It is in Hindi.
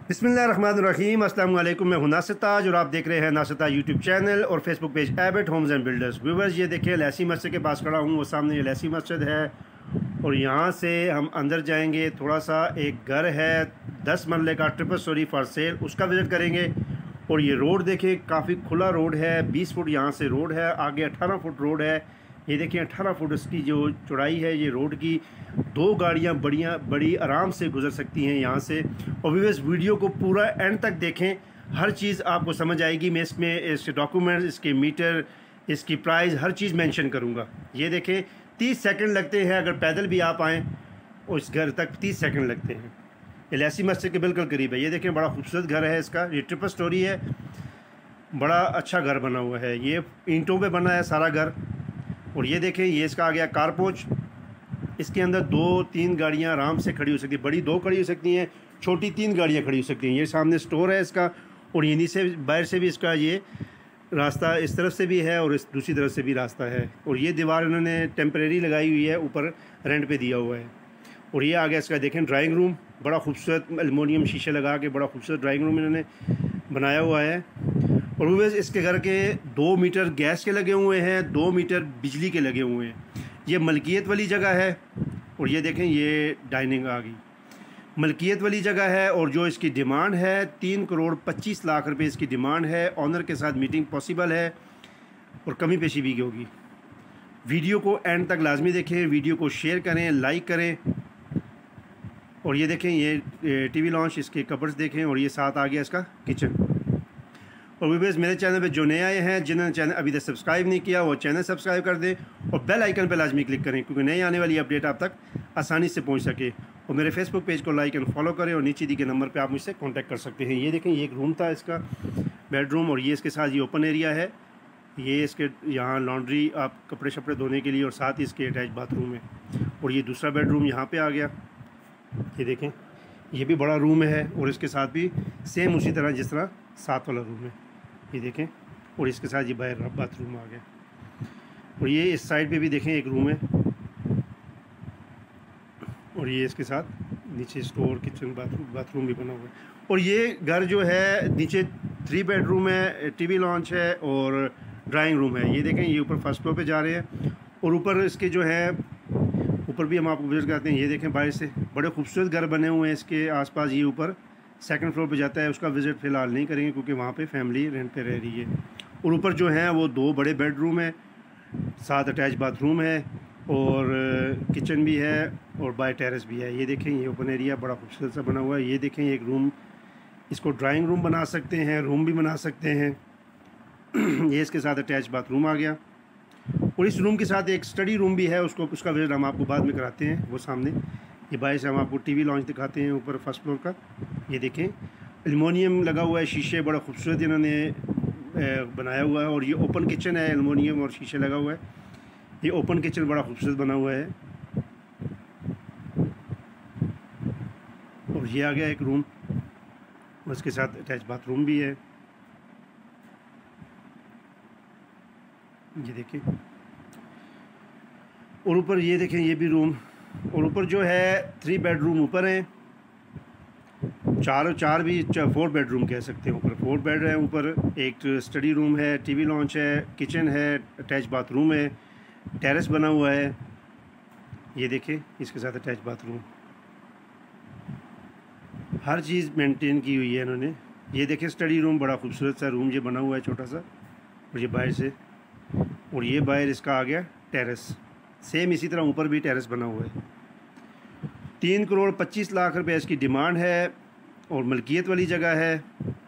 बिस्मिल्लाहिर्रहमानिर्रहीम। अस्सलाम वालेकुम। मैं हूं नासिर ताज और आप देख रहे हैं नासिर ताज यूट्यूब चैनल और Facebook page Abbott Homes and Builders. Viewers, ये देखिए लहसी मस्जिद के पास खड़ा हूं। वो सामने ये लहसी मस्जिद है और यहाँ से हम अंदर जाएंगे। थोड़ा सा एक घर है 10 मरले का, ट्रिपल स्टोरी फॉर सेल, उसका विज़िट करेंगे। और ये रोड देखिए, काफ़ी खुला रोड है। 20 फुट यहाँ से रोड है, आगे 18 फुट रोड है। ये देखिए 18 फुट इसकी जो चौड़ाई है ये रोड की। 2 गाड़ियाँ बड़ी आराम से गुजर सकती हैं यहाँ से। और व्यूअर्स, वीडियो को पूरा एंड तक देखें, हर चीज़ आपको समझ आएगी। मैं इसमें इसके डॉक्यूमेंट्स, इसके मीटर, इसकी प्राइस, हर चीज़ मेंशन करूँगा। ये देखें 30 सेकंड लगते हैं अगर पैदल भी आप आएँ और इस घर तक 30 सेकंड लगते हैं। ये लहसी मस्जिद के बिल्कुल करीब है। ये देखें बड़ा खूबसूरत घर है इसका। ये ट्रिपल स्टोरी है, बड़ा अच्छा घर बना हुआ है। ये ईंटों पे बना है सारा घर। और ये देखें ये इसका आ गया कारपोच। इसके अंदर 2-3 गाड़ियाँ आराम से खड़ी हो सकती है। बड़ी 2 खड़ी हो सकती हैं, छोटी 3 गाड़ियाँ खड़ी हो सकती हैं। ये सामने स्टोर है इसका और यहीं से बाहर से भी इसका ये रास्ता इस तरफ से भी है और इस दूसरी तरफ से भी रास्ता है। और ये दीवार इन्होंने टेम्परेरी लगाई हुई है, ऊपर रेंट पे दिया हुआ है। और ये आ गया इसका देखें ड्राइंग रूम, बड़ा खूबसूरत एलुमिनियम शीशे लगा के बड़ा खूबसूरत ड्राइंग रूम इन्होंने बनाया हुआ है। और वो इसके घर के 2 मीटर गैस के लगे हुए हैं, 2 मीटर बिजली के लगे हुए हैं। ये मलकियत वाली जगह है। और ये देखें ये डाइनिंग आ गई, मलकियत वाली जगह है। और जो इसकी डिमांड है 3 करोड़ 25 लाख रुपए इसकी डिमांड है। ऑनर के साथ मीटिंग पॉसिबल है और कमी पेशी भी होगी। वीडियो को एंड तक लाजमी देखें, वीडियो को शेयर करें, लाइक करें। और ये देखें ये टीवी लॉन्च, इसके कबर्स देखें। और ये साथ आ गया इसका किचन। और व्यूअर्स, मेरे चैनल पे जो नए आए हैं, जिन्होंने चैनल अभी तक सब्सक्राइब नहीं किया, वो चैनल सब्सक्राइब कर दें और बेल आइकन पर लाजमी क्लिक करें, क्योंकि नई आने वाली अपडेट आप तक आसानी से पहुंच सके। और मेरे फेसबुक पेज को लाइक एंड फॉलो करें और नीचे दी के नंबर पे आप मुझसे कांटेक्ट कर सकते हैं। ये देखें ये एक रूम था इसका, बेडरूम। और ये इसके साथ ये ओपन एरिया है। ये इसके यहाँ लॉन्ड्री, आप कपड़े शपड़े धोने के लिए, और साथ ही इसके अटैच बाथरूम है। और ये दूसरा बेडरूम यहाँ पर आ गया। ये देखें ये भी बड़ा रूम है और इसके साथ भी सेम उसी तरह जिस तरह साथ वाला रूम है। ये देखें, और इसके साथ ये बाहर बाथरूम आ गया। और ये इस साइड पे भी देखें एक रूम है। और ये इसके साथ नीचे स्टोर, किचन, बाथरूम भी बना हुआ है। और ये घर जो है नीचे 3 बेडरूम है, टीवी लॉन्च है और ड्राइंग रूम है। ये देखें ये ऊपर फर्स्ट फ्लोर पे जा रहे हैं। और ऊपर इसके जो है ऊपर भी हम आपको विजिट कराते हैं। ये देखें बाहर से बड़े खूबसूरत घर बने हुए हैं इसके आसपास। ये ऊपर 2nd फ्लोर पे जाता है, उसका विज़िट फ़िलहाल नहीं करेंगे क्योंकि वहाँ पे फैमिली रेंट पे रह रही है। और ऊपर जो है वो 2 बड़े बेडरूम है, 7 अटैच बाथरूम है और किचन भी है और बाय टेरेस भी है। ये देखें ये ओपन एरिया बड़ा खूबसूरत सा बना हुआ है। ये देखें एक रूम, इसको ड्राइंग रूम बना सकते हैं, रूम भी बना सकते हैं। ये इसके साथ अटैच बाथरूम आ गया। और इस रूम के साथ एक स्टडी रूम भी है, उसका विज़िट हम आपको बाद में कराते हैं। वो सामने ये बाहर से हम आपको टीवी लॉन्च दिखाते हैं ऊपर फर्स्ट फ्लोर का। ये देखें एल्युमिनियम लगा हुआ है, शीशे बड़ा खूबसूरत इन्होंने बनाया हुआ है। और ये ओपन किचन है, एल्युमिनियम और शीशे लगा हुआ है। ये ओपन किचन बड़ा खूबसूरत बना हुआ है। और ये आ गया एक रूम, उसके साथ अटैच बाथरूम भी है। ये देखें, और ऊपर ये देखें ये भी रूम। और ऊपर जो है 3 बेडरूम ऊपर हैं, 4 बेडरूम कह सकते हैं। ऊपर 4 बेड है, ऊपर एक स्टडी रूम है, टीवी लॉन्च है, किचन है, अटैच बाथरूम है, टेरेस बना हुआ है। ये देखें इसके साथ अटैच बाथरूम, हर चीज़ मेंटेन की हुई है इन्होंने। ये देखें स्टडी रूम, बड़ा खूबसूरत सा रूम ये बना हुआ है छोटा सा। और ये बाहर से, और ये बाहर इसका आ गया टेरेस। सेम इसी तरह ऊपर भी टेरेस बना हुआ है। 3 करोड़ 25 लाख रुपए इसकी डिमांड है और मलकियत वाली जगह है।